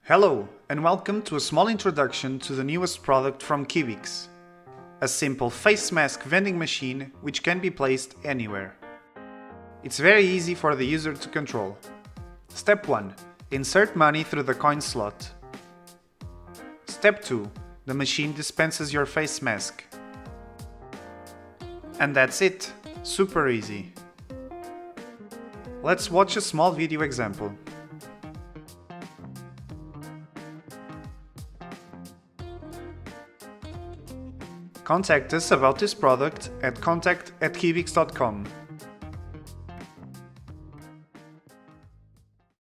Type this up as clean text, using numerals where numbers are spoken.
Hello and welcome to a small introduction to the newest product from Qibixx. A simple face mask vending machine which can be placed anywhere. It's very easy for the user to control. Step 1. Insert money through the coin slot. Step 2. The machine dispenses your face mask. And that's it. Super easy. Let's watch a small video example. Contact us about this product at contact@qibixx.com.